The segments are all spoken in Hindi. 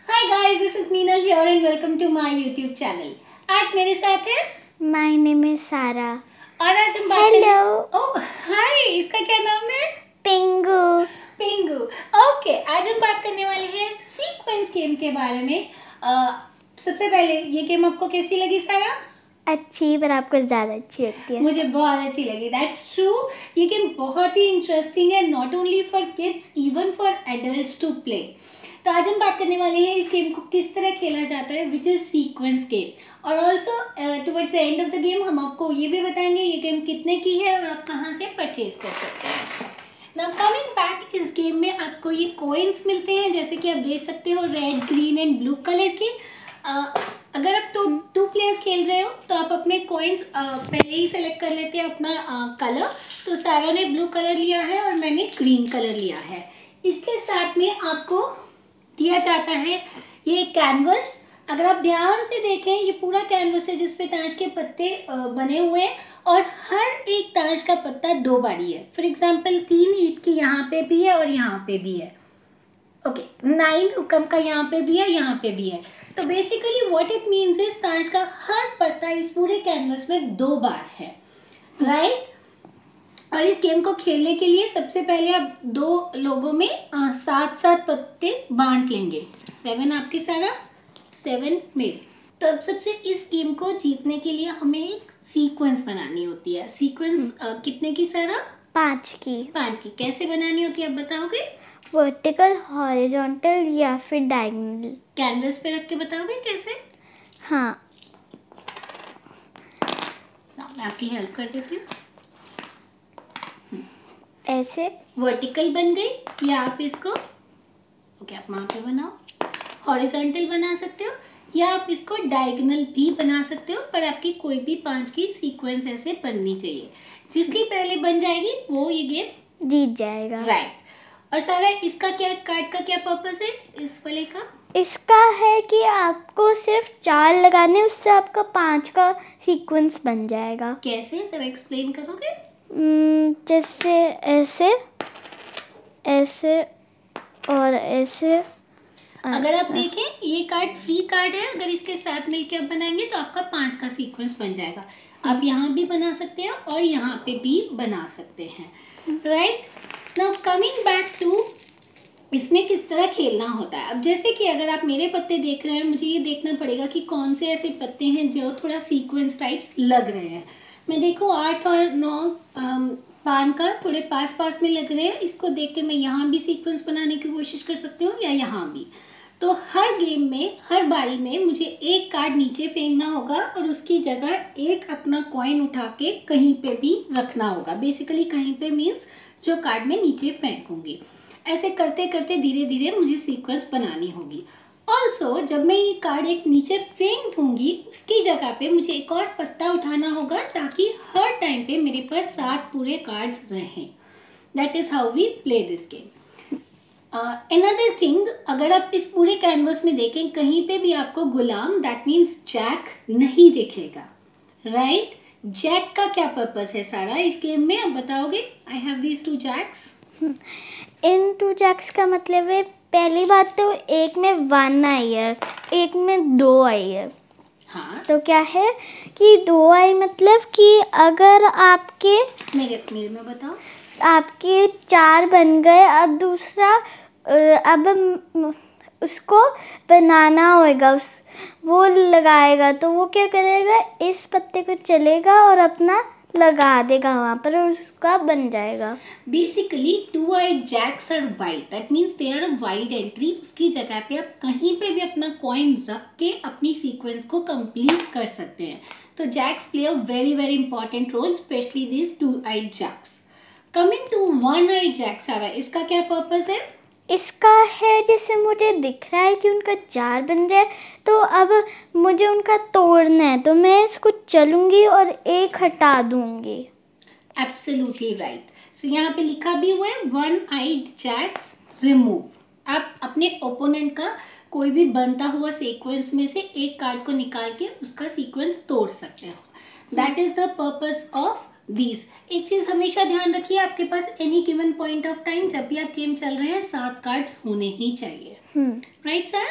Hi guys, this is Meenal here and welcome to my YouTube channel. आज मेरे साथ है My name is Sarah. और आज हम बात Hello. ओह हाय, इसका क्या नाम है? Pingu. पिंगू। ओके, आज हम बात करने वाले हैं सीक्वेंस गेम के बारे में। सबसे पहले ये गेम आपको कैसी लगी सारा? अच्छी, पर आपको ज़्यादा अच्छी लगती है। मुझे बहुत अच्छी लगी। That's true. ये गेम बहुत ही इंटरेस्टिंग है, not only for kids even for adults to play. तो आज हम बात करने वाले हैं इस गेम को किस तरह खेला जाता है, विच इज सीक्वेंस गेम। और also towards the end of the game हम आपको ये भी बताएंगे ये गेम कितने की है और आप कहाँ से परचेज कर सकते हैं। नाउ कमिंग बैक, इस गेम में आपको ये कॉइन्स मिलते हैं, जैसे कि आप देख सकते हो red, green and blue colour के। अगर आप टू प्लेयर्स खेल रहे हो तो आप अपने कॉइन्स पहले ही सेलेक्ट कर लेते हैं अपना कलर। तो सारा ने ब्लू कलर लिया है और मैंने ग्रीन कलर लिया है। इसके साथ में आपको दिया जाता है ये कैनवस। अगर आप ध्यान से देखें, ये पूरा कैनवस है जिसपे ताश के पत्ते बने हुए हैं और हर एक ताश का पत्ता 2 बारी है। फॉर एग्जाम्पल 3 ईंट की यहाँ पे भी है और यहाँ पे भी है। ओके, 9 हुक्म का यहाँ पे भी है, यहाँ पे भी है। तो basically what it means is ताश का हर पत्ता इस पूरे कैनवस में 2 बार है, राइट। और इस गेम को खेलने के लिए सबसे पहले आप 2 लोगों में 7-7 पत्ते बांट लेंगे। 7 आपके सारा, 7 मेरे। तो अब सबसे इस गेम को जीतने के लिए हमें एक सीक्वेंस बनानी होती है। सीक्वेंस कितने की सारा? 5 की। 5 की। कैसे बनानी होती है आप बताओगे? वर्टिकल, हॉरिजॉन्टल या फिर डायगोनल। कैनवस पे रख के बताओगे कैसे? हाँ। मैं आपकी हेल्प कर देती हूँ। ऐसे वर्टिकल बन गई या आप इसको ओके आप वहाँ पे बनाओ। हॉरिजॉन्टल बना सकते हो या आप इसको डायगोनल भी बना सकते हो, पर आपकी कोई भी 5 की सीक्वेंस ऐसे बननी चाहिए। जिसकी पहले बन जाएगी वो ये गेम जीत जाएगा, राइट। और सारा इसका क्या, कार्ड का क्या पर्पस है इस वाले का? इसका है कि आपको सिर्फ 4 लगाने, उससे आपका 5 का सीक्वेंस बन जाएगा। कैसे, जरा एक्सप्लेन करोगे? जैसे ऐसे, ऐसे और ऐसे। अगर आप देखें ये कार्ड फ्री कार्ड है, अगर इसके साथ मिलके आप बनाएंगे तो आपका 5 का सीक्वेंस बन जाएगा। आप यहाँ भी बना सकते हैं और यहाँ पे भी बना सकते हैं, right. Now coming back to इसमें किस तरह खेलना होता है। अब जैसे कि अगर आप मेरे पत्ते देख रहे हैं, मुझे ये देखना पड़ेगा कि कौन से ऐसे पत्ते हैं जो थोड़ा सीक्वेंस टाइप्स लग रहे हैं। मैं देखूँ 8 और 9 पान का थोड़े पास पास में लग रहे हैं, इसको देख के मैं यहाँ भी सीक्वेंस बनाने की कोशिश कर सकती हूँ या यहाँ भी। तो हर गेम में, हर बारी में मुझे एक कार्ड नीचे फेंकना होगा और उसकी जगह एक अपना कॉइन उठा के कहीं पे भी रखना होगा। बेसिकली कहीं पे मीन्स जो कार्ड में नीचे फेंकूंगी। ऐसे करते करते धीरे धीरे मुझे सीक्वेंस बनानी होगी। ऑल्सो जब मैं ये कार्ड एक नीचे फेंक दूंगी, उसकी जगह पे मुझे एक और पत्ता उठाना होगा ताकि हर टाइम पे मेरे पास 7 पूरे कार्ड्स रहें। That is how we play this game. Another thing, अगर आप इस पूरे कैनवस में देखें, कहीं पे भी आपको गुलाम दैट मीन्स जैक नहीं दिखेगा, राइट। जैक का क्या पर्पस है सारा इस गेम में, आप बताओगे? I have these 2 jacks. इन 2 जैक्स का मतलब है, पहली बात तो एक में 1 आई है, एक में 2 आई है। हाँ, तो क्या है कि 2 आई मतलब कि अगर आपके मेरे में बताओ। आपके 4 बन गए, अब दूसरा अब उसको बनाना होगा, वो लगाएगा। तो वो क्या करेगा, इस पत्ते को चलेगा और अपना लगा देगा वहाँ पर और उसका बन जाएगा। Basically 2-eyed jacks are wild, that means they are a wild entry. उसकी जगह पे आप कहीं पे भी अपना कॉइन रख के अपनी सीक्वेंस को कंप्लीट कर सकते हैं। तो jacks play a very very important role, specially this 2-eyed jacks. Coming to 1-eyed jack Sara, इसका क्या पर्पस है? इसका है, जैसे मुझे दिख रहा है कि उनका 4 बन रहा है, तो अब मुझे उनका तोड़ना है, तो मैं इसको चलूंगी और एक हटा दूंगी। Absolutely right. सो यहाँ पे लिखा भी हुआ है 1-eyed जैक्स रिमूव। आप अपने ओपोनेंट का कोई भी बनता हुआ सीक्वेंस में से एक कार्ड को निकाल के उसका सीक्वेंस तोड़ सकते हो। That is the purpose of these. एक चीज हमेशा ध्यान रखिए, आपके पास any given point of time जब भी आप गेम चल रहे हैं 7 कार्ड्स होने ही चाहिए, right sir.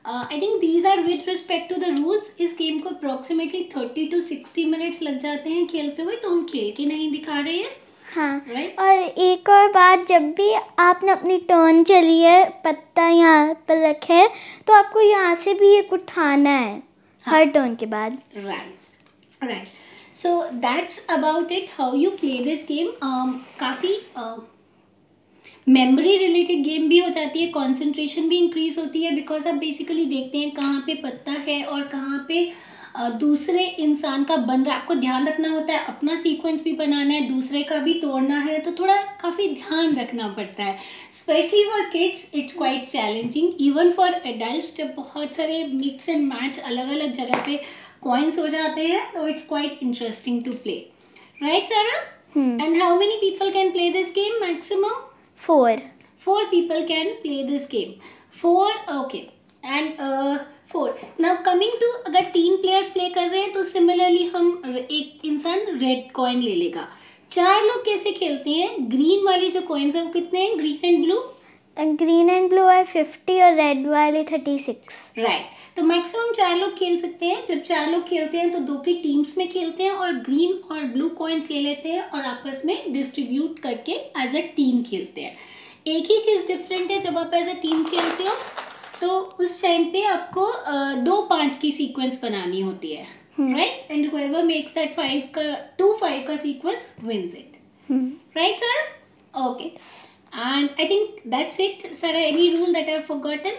I think these are with respect to the rules. इस गेम को अप्रोक्सीमेटली 30 to 60 मिनट्स लग जाते हैं खेलते हुए, तो हम खेल के नहीं दिखा रहे हैं. हाँ. Right? और एक और बात, जब भी आपने अपनी टर्न चली है, पत्ता यहाँ पर रखे है, तो आपको यहाँ से भी एक उठाना है हर टर्न के बाद. Right. So that's about it. How you play this game. काफ़ी मेमोरी रिलेटेड गेम भी हो जाती है, कंसंट्रेशन भी इंक्रीज होती है, बिकॉज आप बेसिकली देखते हैं कहाँ पे पत्ता है और कहाँ पे दूसरे इंसान का बन रहा है. आपको ध्यान रखना होता है, अपना सीक्वेंस भी बनाना है, दूसरे का भी तोड़ना है, तो थोड़ा काफ़ी ध्यान रखना पड़ता है. Specially for kids it's quite challenging. Even for adults, जब बहुत सारे मिक्स एंड मैच अलग अलग जगह पे कॉइन्स हो जाते हैं, तो it's quite interesting to play. Right Sara? And how many people can play this game maximum? 4. 4 people can play this game. 4, okay. And 4. Now coming to, अगर 3 players play कर रहे हैं तो सिमिलरली हम एक इंसान रेड कॉइन ले लेगा. 4 लोग कैसे खेलते हैं? ग्रीन वाली जो कॉइन्स है वो कितने हैं? Green and blue. Green and blue है 50 और रेड वाले 36. राइट. तो मैक्सिमम 4 लोग खेल सकते हैं. जब 4 लोग खेलते हैं तो 2 की टीम्स में खेलते हैं और ग्रीन और ब्लू कॉइन्स ले लेते हैं और आपस में डिस्ट्रीब्यूट करके एज अ टीम खेलते हैं. एक ही चीज़ डिफरेंट है, जब आप एज अ टीम खेलते हो तो उस टाइम पे आपको 2-5 की सीक्वेंस बनानी होती है. Right. And whoever makes that 2-5 का sequence wins it. Right, sir? Okay. And I think that's it. Sarah, any rule that I've forgotten?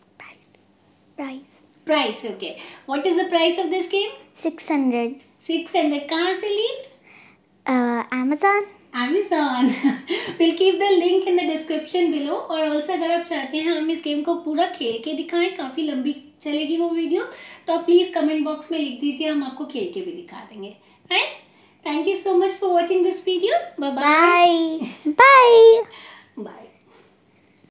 Price, okay. What is the price of this game? 600. 600. कहाँ से ली? Amazon. We'll keep the link in the description below. और also अगर आप चाहते हैं हम इस गेम को पूरा खेल के दिखाएं, काफ़ी लंबी चलेगी वो वीडियो, तो आप प्लीज़ कमेंट बॉक्स में लिख दीजिए, हम आपको खेल के भी दिखा देंगे. Right. Thank you so much for watching this video. Bye-bye. Bye. Bye.